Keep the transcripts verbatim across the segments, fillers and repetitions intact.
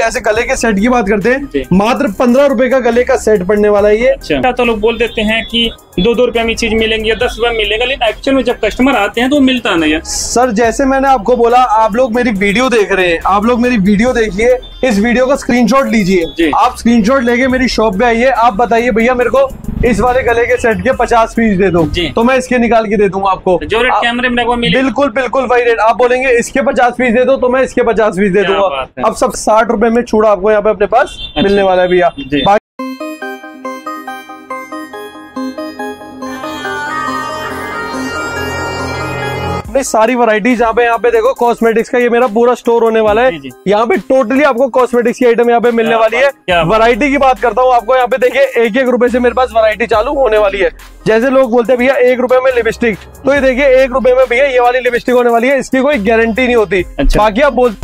ऐसे गले के सेट की बात करते हैं, मात्र पंद्रह रुपए का गले का सेट पड़ने वाला है ये। अच्छा, तो लोग बोल देते हैं कि दो दो रुपए में चीज मिलेंगी या दस रुपए मिलेगा, लेकिन एक्चुअल में जब कस्टमर आते हैं तो वो मिलता नहीं है। सर जैसे मैंने आपको बोला, आप लोग मेरी वीडियो देख रहे हैं, आप लोग मेरी वीडियो देखिए, इस वीडियो का स्क्रीनशॉट लीजिए, आप स्क्रीनशॉट लेके मेरी शॉप पे आइए, आप बताइए भैया मेरे को इस वाले गले के सेट के पचास पीस दे दो, तो मैं इसके निकाल के दे दूंगा आपको जो रेट कैमरे में मिले। बिल्कुल बिल्कुल वही रेट। आप बोलेंगे इसके पचास पीस दे दो, तो मैं इसके पचास पीस दे दूंगा। अब सब साठ रुपए में चूड़ा आपको यहाँ पे अपने पास मिलने वाला है भैया। अपनी सारी वैरायटीज यहाँ पे यहाँ पे देखो, कॉस्मेटिक्स का ये मेरा पूरा स्टोर होने वाला है। यहाँ पे टोटली आपको कॉस्मेटिक्स की आइटम यहाँ पे मिलने वाली है। वैरायटी की बात करता हूँ आपको, यहाँ पे देखिए एक एक रुपए से मेरे पास वैरायटी चालू होने वाली है। जैसे लोग बोलते हैं भैया एक रुपए में लिपस्टिक, तो ये देखिए एक रुपए में भैया ये वाली लिपस्टिक होने वाली है, इसकी कोई गारंटी नहीं होती। बाकी आप बोल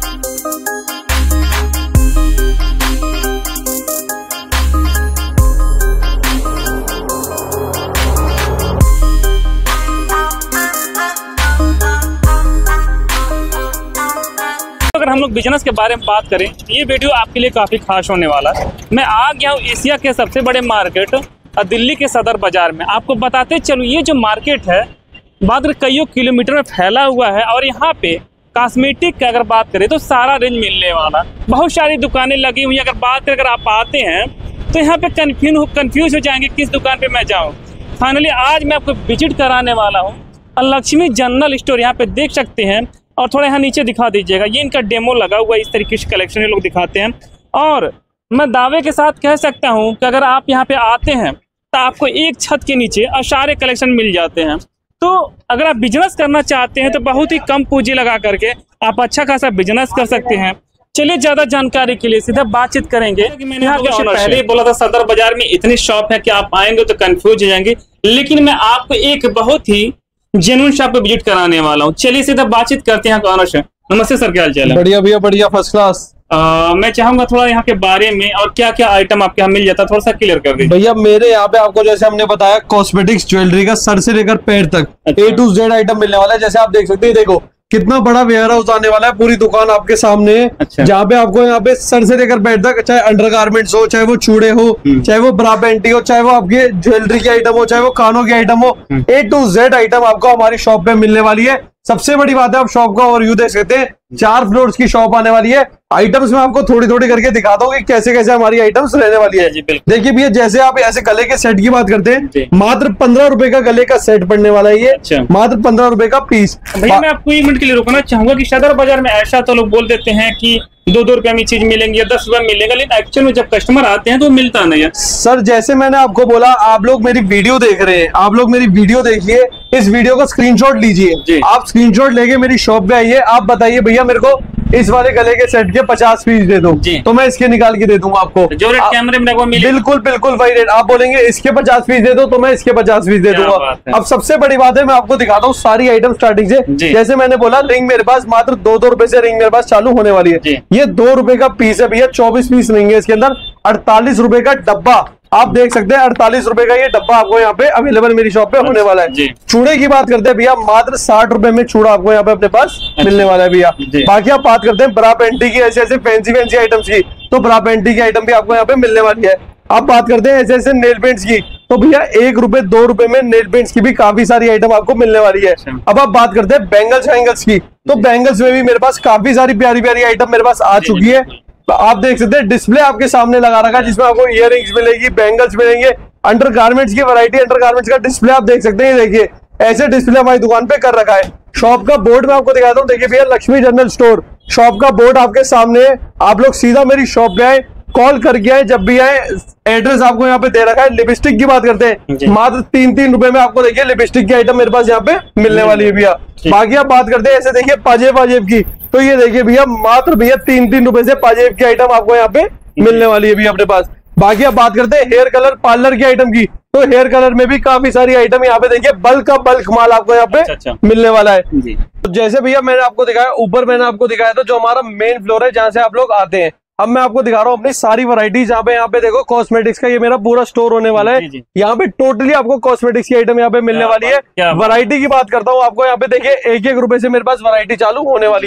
अगर हम लोग बिजनेस के बारे में बात करें, ये वीडियो आपके लिए काफी खास होने वाला है। मैं आ गया हूँ एशिया के सबसे बड़े मार्केट दिल्ली के सदर बाजार में। आपको बताते चलो, ये जो मार्केट है मात्र कईयों किलोमीटर में फैला हुआ है, और यहाँ पे कॉस्मेटिक की अगर बात करें तो सारा रेंज मिलने वाला, बहुत सारी दुकानें लगी हुई। अगर बात करें, अगर आप आते हैं तो यहाँ पे कन्फ्यूज कन्फ्यूज हो जाएंगे किस दुकान पे मैं जाऊँ। फाइनली आज मैं आपको विजिट कराने वाला हूँ लक्ष्मी जनरल स्टोर। यहाँ पे देख सकते हैं, और थोड़ा यहाँ नीचे दिखा दीजिएगा, ये इनका डेमो लगा हुआ है। इस तरीके से कलेक्शन ये लोग दिखाते हैं, और मैं दावे के साथ कह सकता हूँ कि अगर आप यहाँ पे आते हैं तो आपको एक छत के नीचे सारे कलेक्शन मिल जाते हैं। तो अगर आप बिजनेस करना चाहते हैं तो बहुत ही कम पूंजी लगा करके आप अच्छा खासा बिजनेस कर सकते हैं। चलिए, ज्यादा जानकारी के लिए सीधा बातचीत करेंगे। मैंने यहाँ पे पहले ही बोला था, सदर बाजार में इतनी शॉप है कि आप आएंगे तो कंफ्यूज हो जाएंगे, लेकिन मैं आपको एक बहुत ही जेन्युइन शॉप पे विजिट कराने वाला हूँ। चलिए सीधा बातचीत करते हैं ऑनर से। नमस्ते सर, क्या हाल चाल है? बढ़िया भैया, बढ़िया, फर्स्ट क्लास। मैं चाहूंगा थोड़ा यहाँ के बारे में और क्या क्या आइटम आपके यहाँ मिल जाता है थोड़ा सा क्लियर कर दीजिए। भैया मेरे यहाँ पे आपको जैसे हमने बताया, कॉस्मेटिक्स ज्वेलरी का सर से लेकर पैर तक ए टू जेड आइटम मिलने वाला है। जैसे आप देख सकते हैं, देखो कितना बड़ा वेयर हाउस आने वाला है, पूरी दुकान आपके सामने है। अच्छा। जहाँ पे आपको यहाँ पे सर से लेकर पैर तक, चाहे अंडरगारमेंट्स हो, चाहे वो चूड़े हो, चाहे वो ब्रा पैंटी हो, चाहे वो आपके ज्वेलरी की आइटम हो, चाहे वो कानों की आइटम हो, ए टू जेड आइटम आपको हमारी शॉप पे मिलने वाली है। सबसे बड़ी बात है, आप शॉप का ओवरव्यू देख सकते हैं, चार फ्लोर्स की शॉप आने वाली है। आइटम्स में आपको थोड़ी थोड़ी करके दिखाता हूँ कि कैसे कैसे हमारी आइटम्स रहने वाली है। देखिए भैया, जैसे आप ऐसे गले के सेट की बात करते हैं, मात्र पंद्रह रुपए का गले का सेट पड़ने वाला है ये। अच्छा। मात्र पंद्रह रुपए का पीस। भैया मैं आपको एक मिनट के लिए रोकना चाहूंगा कि सदर बाजार में ऐसा तो लोग बोल देते हैं कि दो दो रुपए में चीज मिलेंगी या दस रुपए मिलेगा, लेकिन एक्चुअल में जब कस्टमर आते हैं तो मिलता नहीं है। सर जैसे मैंने आपको बोला, आप लोग मेरी वीडियो देख रहे हैं, आप लोग मेरी वीडियो देखिए, इस वीडियो का स्क्रीनशॉट लीजिए, आप स्क्रीनशॉट लेके मेरी शॉप पे आइए, आप बताइए भैया मेरे को इस वाले गले के सेट के पचास पीस दे दो, तो मैं इसके निकाल के दे दूंगा आपको जो रेट कैमरे में मिले। बिल्कुल बिल्कुल वही रेट। आप बोलेंगे इसके पचास पीस दे दो, तो मैं इसके पचास पीस दे दूंगा। अब सबसे बड़ी बात है, मैं आपको दिखाता हूँ सारी आइटम स्टार्टिंग से। जैसे मैंने बोला, रिंग मेरे पास मात्र दो दो रुपए से रिंग मेरे पास चालू होने वाली है। ये दो रुपए का पीस है भैया, चौबीस पीस रिंग है इसके अंदर। अड़तालीस रुपए का डब्बा आप देख सकते हैं, अड़तालीस रुपए का ये डब्बा आपको यहाँ पे अवेलेबल मेरी शॉप पे होने वाला है। चूड़े की बात करते हैं भैया, मात्र साठ रुपए में चूड़ा आपको यहाँ पे अपने पास मिलने वाला है भैया। बाकी आप बात करते हैं ब्रा पेंटी की, ऐसे ऐसे फैंसी फैंसी आइटम्स की, तो ब्रा पेंटी की आइटम भी आपको यहाँ पे मिलने वाली है। आप बात करते हैं ऐसे ऐसे नेल पेंट्स की, तो भैया एक रुपए दो रुपए में नेल पेंट्स की भी काफी सारी आइटम आपको मिलने वाली है। अब आप बात करते हैं बैंगल्स वैंगल्स की, तो बैंगल्स में भी मेरे पास काफी सारी प्यारी प्यारी आइटम मेरे पास आ चुकी है। तो आप देख सकते हैं, डिस्प्ले आपके सामने लगा रखा है, जिसमें आपको इयररिंग्स मिलेगी, बैंगल्स मिलेंगे, अंडरगारमेंट्स की वैरायटी, अंडरगारमेंट्स का डिस्प्ले आप देख सकते हैं। देखिए ऐसे डिस्प्ले हमारी दुकान पे कर रखा है। शॉप का बोर्ड मैं आपको दिखाता हूँ, देखिए भैया, लक्ष्मी जनरल स्टोर शॉप का बोर्ड आपके सामने है। आप लोग सीधा मेरी शॉप पे आए, कॉल करके आए, जब भी आए। एड्रेस आपको यहाँ पे दे रखा है। लिपस्टिक की बात करते हैं, मात्र तीन तीन रुपए में आपको देखिए लिपस्टिक की आइटम मेरे पास यहाँ पे मिलने वाली है भैया। बाकी आप बात करते हैं ऐसे देखिए पाजेब वाजेब की, तो ये देखिए भैया, मात्र भैया तीन तीन रुपए से पाजेब की आइटम आपको यहाँ पे मिलने वाली है भैया अपने पास। बाकी आप बात करते हैं हेयर कलर पार्लर की आइटम की, तो हेयर कलर में भी काफी सारी आइटम यहाँ पे देखिए, बल्क का बल्क माल आपको यहाँ पे अच्छा, अच्छा। मिलने वाला है जी। तो जैसे भैया मैंने आपको दिखाया, ऊपर मैंने आपको दिखाया था जो हमारा मेन फ्लोर है जहाँ से आप लोग आते हैं। अब मैं आपको दिखा रहा हूँ अपनी सारी वैरायटीज। यहाँ पे यहाँ पे देखो, कॉस्मेटिक्स का ये मेरा पूरा स्टोर होने वाला है। यहाँ पे टोटली आपको कॉस्मेटिक्स की आइटम यहाँ पे मिलने वाली है। वैरायटी की बात करता हूँ आपको, यहाँ पे देखिए एक एक रुपए से मेरे पास वैरायटी चालू होने वाली है।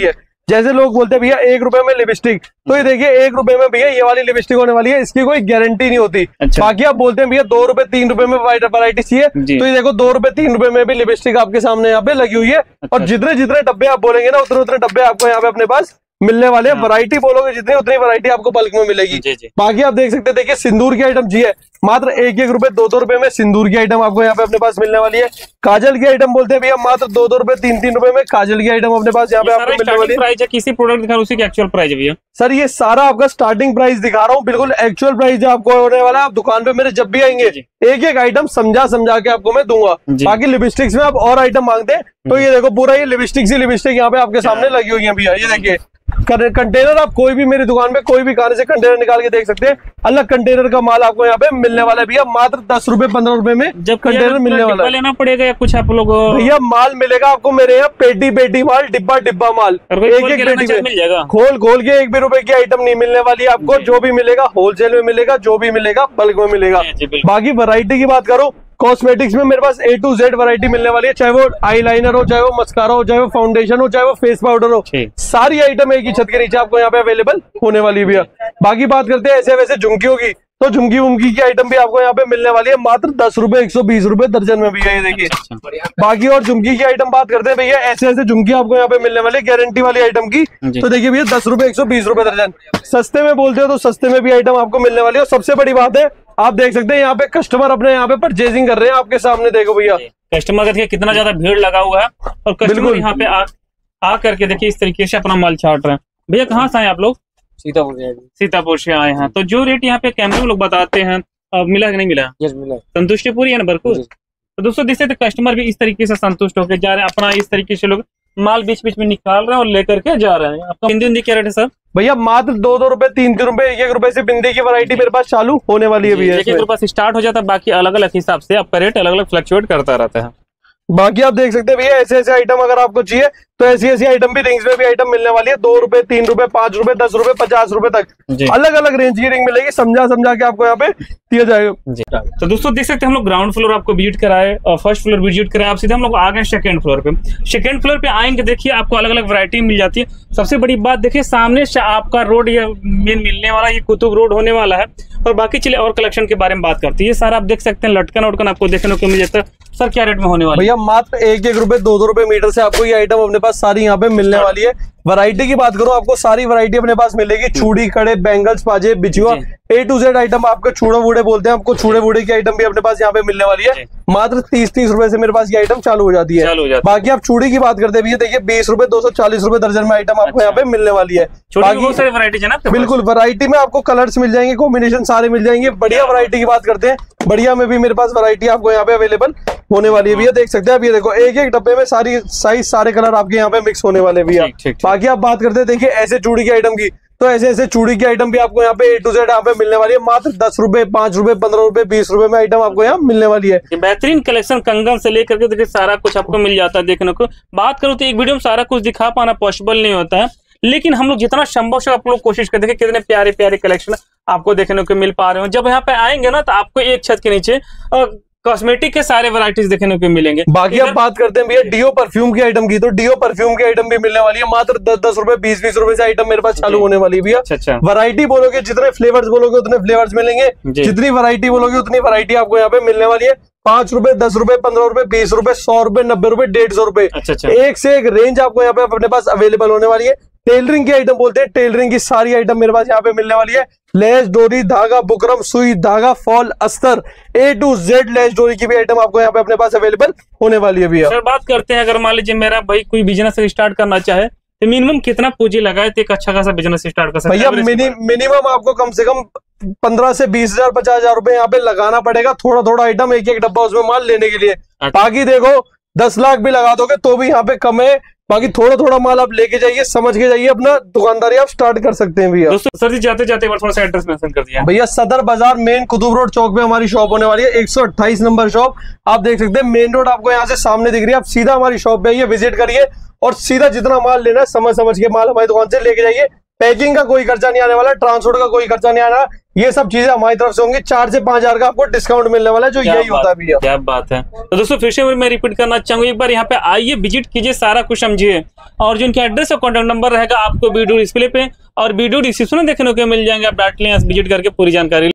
जैसे लोग बोलते हैं भैया एक रुपए में लिपस्टिक, तो ये देखिए एक रुपए में भैया ये वाली लिपस्टिक होने वाली है, इसकी कोई गारंटी नहीं होती। अच्छा। बाकी आप बोलते हैं भैया दो रुपए तीन रुपए में वैरायटी चाहिए, तो ये देखो दो रुपए तीन रुपए में भी लिपस्टिक आपके सामने यहाँ पे लगी हुई है। अच्छा। और जितने जितने डब्बे आप बोलेंगे ना उतने उतने डब्बे आपको यहाँ पे अपने पास मिलने वाले। वैरायटी बोलोगे जितनी उतनी वैरायटी आपको बल्क में मिलेगी। जी जी। बाकी आप देख सकते हैं, देखिए सिंदूर की आइटम जी है, मात्र एक एक रुपए दो दो रुपए में सिंदूर की आइटम आपको यहाँ पे अपने पास मिलने वाली है। काजल की आइटम बोलते हैं भैया मात्र दो दो रुपए तीन तीन रुपए में काजल की आइटम अपने पास यहाँ पे आपको मिलने वाली है। प्राइस है किसी प्रोडक्ट दिखा उसी की एक्चुअल प्राइस है भैया? सर ये सारा आपका स्टार्टिंग प्राइस दिखा रहा हूँ, बिल्कुल एक्चुअल प्राइस जो आपको होने वाला है। आप दुकान पे मेरे जब भी आएंगे एक एक आइटम समझा समझा के आपको मैं दूंगा। बाकी लिपस्टिक्स में आप और आइटम मांगते हैं तो ये देखो पूरा ये लिपस्टिक ही लिपस्टिक यहाँ पे आपके सामने लगी हुई है भैया। ये देखिए कंटेनर, आप कोई भी मेरी दुकान पे कोई भी खाने से कंटेनर निकाल के देख सकते हैं, अलग कंटेनर का माल आपको यहाँ पे मिलने वाला है भैया मात्र दस रुपए पंद्रह रुपए में जब कंटेनर मिलने वाला है। लेना पड़ेगा या कुछ आप लोग? भैया माल मिलेगा आपको मेरे यहाँ पेटी पेटी माल, डिब्बा डिब्बा माल, एक एक पेटी में मिल जाएगा। खोल खोल के एक भी रुपए की आइटम नहीं मिलने वाली आपको, जो भी मिलेगा होलसेल में मिलेगा, जो भी मिलेगा बल्क में मिलेगा। बाकी वैरायटी की बात करो, कॉस्मेटिक्स में मेरे पास ए टू जेड वैरायटी मिलने वाली है, चाहे वो आईलाइनर हो, चाहे वो मस्कारा हो, चाहे वो फाउंडेशन हो, चाहे वो फेस पाउडर हो, सारी आइटम एक ही छत के नीचे आपको यहाँ पे अवेलेबल होने वाली है भैया। बाकी बात करते हैं ऐसे वैसे झुमकियों की, तो झुमकी उमकी की आइटम भी आपको यहाँ पे मिलने वाली है मात्र दस रुपए एक सौ बीस रुपए दर्जन में भैया। ये देखिए। बाकी और झुमकी की आइटम बात करते हैं भैया, ऐसे ऐसे झुमकी आपको यहाँ पे मिलने वाली है गारंटी वाली आइटम की, तो देखिए भैया दस रुपए एक सौ बीस रुपए दर्जन। सस्ते में बोलते हो तो सस्ते में भी आइटम आपको मिलने वाली है। और सबसे बड़ी बात है आप देख सकते हैं यहाँ पे कस्टमर अपने यहाँ पे परचेजिंग कर रहे हैं आपके सामने, देखो भैया कस्टमर देखिए कितना ज्यादा भीड़ लगा हुआ है और कस्टमर यहाँ पे आ, आ करके देखिए इस तरीके से अपना माल छाट रहे हैं। भैया कहाँ से आए आप लोग? सीतापुर सीतापुर से आए हैं। तो जो रेट यहाँ पे कैमरे में लोग बताते हैं मिला कि नहीं मिला? यस मिला। संतुष्टि पूरी है ना भरपूर? तो दोस्तों देखते तो कस्टमर भी इस तरीके से संतुष्ट होकर जा रहे हैं, अपना इस तरीके से लोग माल बीच बीच में निकाल रहे हैं और लेकर के जा रहे हैं। आपका बिंदी बिंदी क्या रेट है सर? भैया मात्र दो दो रुपए तीन तीन रुपए एक एक रुपए से बिंदी की वैरायटी मेरे पास चालू होने वाली है भैया। एक एक रुपए से स्टार्ट हो जाता है, बाकी अलग अलग हिसाब से आपका रेट अलग अलग फ्लक्चुएट करता रहता है। बाकी आप देख सकते हैं भैया ऐसे ऐसे आइटम अगर आपको चाहिए तो ऐसी ऐसी आइटम भी रिंग्स में भी आइटम मिलने वाली है, दो रुपए तीन रुपए पांच रुपए दस रुपए पचास रुपए तक अलग अलग रेंज की रिंग मिलेगी, समझा समझा के आपको यहाँ पे दिया जाएगा। तो दोस्तों देख सकते हैं हम लोग ग्राउंड फ्लोर आपको विजिट कराए और फर्स्ट फ्लोर विजिट कराए, आप सीधे हम लोग आ गए सेकंड फ्लोर पे। सेकंड फ्लोर पे आएंगे देखिए आपको अलग अलग वैरायटी मिल जाती है। सबसे बड़ी बात देखिए सामने से आपका रोड ये मेन मिलने वाला, ये कुतुब रोड होने वाला है। और बाकी चलिए और कलेक्शन के बारे में बात करते हैं। ये सारा आप देख सकते हैं लटकन उटकन आपको देखने को मिल जाता है। सर क्या रेट में होने वाला है? भैया मात्र एक एक रुपए दो दो रुपए मीटर से आपको ये आइटम अपने पास सारी यहाँ पे मिलने वाली है। वैरायटी की बात करो आपको सारी वैरायटी अपने पास मिलेगी, चूड़ी कड़े बैंगल्स पाजे बिछुआ ए टू जेड आइटम आपको छूड़े वूड़े बोलते हैं, आपको छूड़े वूड़े की आइटम भी अपने पास यहाँ पे मिलने वाली है। मात्र तीस तीस रुपए से मेरे पास ये आइटम चालू हो जाती है। बाकी आप चूड़ी की बात करते हैं देखिए बीस रुपए दो सौ चालीस रुपए दर्जन में आइटम आपको यहाँ पे मिलने वाली है। बाकी सारी वैरायटी है ना? बिल्कुल वैरायटी में आपको कलर्स मिल जाएंगे, कॉम्बिनेशन सारे मिल जाएंगे। बढ़िया वैरायटी की बात करते हैं, बढ़िया में भी मेरे पास वैरायटी आपको यहाँ पे अवेलेबल होने वाली है भैया। देख सकते हैं आप ये देखो एक एक डब्बे में सारी साइज सारे कलर आपके यहाँ पे मिक्स होने वाले भैया। बाकी आप बात करते हैं देखिए ऐसे चूड़ी की आइटम की, तो ऐसे ऐसे चूड़ी की आइटम भी आपको यहाँ पे ए टू जेड यहाँ पे मिलने वाली है। मात्र दस रुपए पांच रुपए पंद्रह रुपए बीस रुपए में आइटम आपको यहाँ मिलने वाली है। बेहतरीन कलेक्शन कंगन से लेकर के देखिए सारा कुछ आपको मिल जाता है देखने को। बात करूँ तो एक वीडियो में सारा कुछ दिखा पाना पॉसिबल नहीं होता है, लेकिन हम लोग जितना संभव से आप लोग कोशिश करते हैं कितने प्यारे प्यारे कलेक्शन आपको देखने को मिल पा रहे हो। जब यहाँ पे आएंगे ना तो आपको एक छत के नीचे कॉस्मेटिक के सारे वैरायटीज देखने को मिलेंगे। बाकी अब बात करते हैं भैया डियो परफ्यूम की आइटम की, तो डियो परफ्यूम की आइटम भी मिलने वाली है। मात्र दस दस रुपए बीस बीस रुपए से आइटम मेरे पास चालू होने वाली है भैया। अच्छा, वैरायटी बोलोगे जितने फ्लेवर्स बोलोगे उतने फ्लेवर्स मिलेंगे, जितनी वैरायटी बोलोगे उतनी वैरायटी आपको यहाँ पे मिलने वाली है। पांच रुपए दस रुपए पंद्रह रुपए बीस रुपए सौ रुपए नब्बे रुपए डेढ़ सौ रुपए एक से एक रेंज आपको यहाँ पे अपने पास अवेलेबल होने वाली है। टेलरिंग की आइटम बोलते हैं, टेलरिंग की सारी आइटम मेरे पास यहाँ पे मिलने वाली है। लेस डोरी धागा बुकरम सुई धागा फॉल अस्तर ए टू जेड लेस डोरी की भी आइटम आपको यहाँ पे अपने पास अवेलेबल होने वाली है भैया। सर बात करते हैं अगर मान लीजिए मेरा भाई कोई बिजनेस स्टार्ट करना चाहे तो मिनिमम कितना पूंजी लगाए तो एक अच्छा खासा बिजनेस स्टार्ट कर सकते हैं? भैया मिनि, मिनिमम आपको कम से कम पंद्रह से बीस हजार पचास हजार रुपए यहाँ पे लगाना पड़ेगा, थोड़ा थोड़ा आइटम एक एक डब्बा उसमें माल लेने के लिए। बाकी देखो दस लाख भी लगा दोगे तो भी यहाँ पे कम है, बाकी थोड़ा थोड़ा माल आप लेके जाइए, समझ के जाइए, अपना दुकानदारी आप स्टार्ट कर सकते हैं भैया। दोस्तों सर जी जाते जाते थोड़ा सा एड्रेस मेंशन कर दिया भैया। सदर बाजार मेन कुतुब रोड चौक पे हमारी शॉप होने वाली है, एक सौ अट्ठाईस नंबर शॉप। आप देख सकते हैं मेन रोड आपको यहाँ से सामने दिख रही है, आप सीधा हमारी शॉप पे आइए, विजिट करिए और सीधा जितना माल लेना है समझ समझ के माल हमारी दुकान से लेके जाइए। पैकिंग का कोई खर्चा नहीं आने वाला, ट्रांसपोर्ट का कोई खर्चा नहीं आना, ये सब चीजें हमारी तरफ से होंगी। चार से पांच हजार का आपको डिस्काउंट मिलने वाला है, जो यही होता है भैया। क्या बात है। तो दोस्तों फिर से मैं रिपीट करना चाहूंगा, एक बार यहाँ पे आइए, विजिट कीजिए, सारा कुछ समझिए, और जो उनके एड्रेस और कॉन्टेक्ट नंबर रहेगा आपको वीडियो डिस्प्ले पे और वीडियो डिस्क्रिप्शन में देखने को मिल जाएंगे। आप डायरेक्टली यहाँ विजिट करके पूरी जानकारी